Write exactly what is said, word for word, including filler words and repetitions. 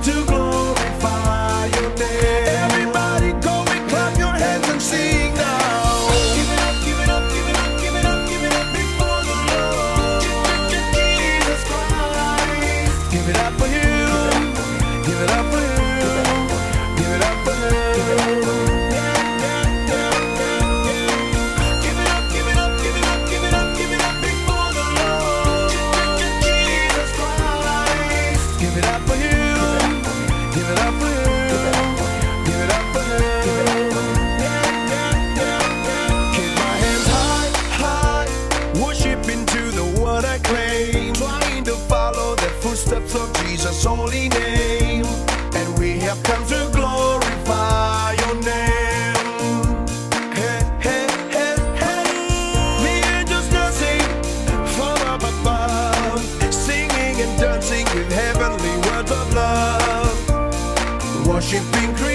to glorify your name. Everybody go and clap your hands and sing now. Give it up, give it up, give it up, give it up, give it up before the Lord. Jesus Christ. Give it up for Him. Give it up for Him. Give it up for Him. Give it up, give it up, give it up, give it up, give it up before the Lord. Jesus Christ. Give it up for Him. Give it up for Him. Give it up for Him. Keep my hands high, high, worshiping to the one I claim, trying to follow the footsteps of Jesus' holy name. And we have come to glorify your name. Hey, hey, hey, hey. The angels dancing from up above, singing and dancing with heavenly words of love, worshiping